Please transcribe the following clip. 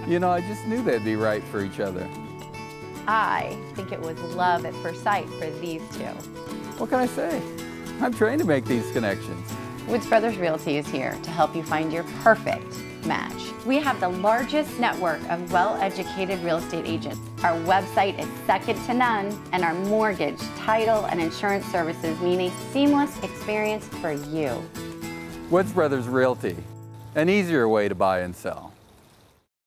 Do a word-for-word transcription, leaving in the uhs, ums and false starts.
You know, I just knew they'd be right for each other. I think it was love at first sight for these two. What can I say? I'm trained to make these connections. Woods Bros Realty is here to help you find your perfect match. We have the largest network of well-educated real estate agents. Our website is second to none, and our mortgage, title, and insurance services mean a seamless experience for you. Woods Bros Realty, an easier way to buy and sell.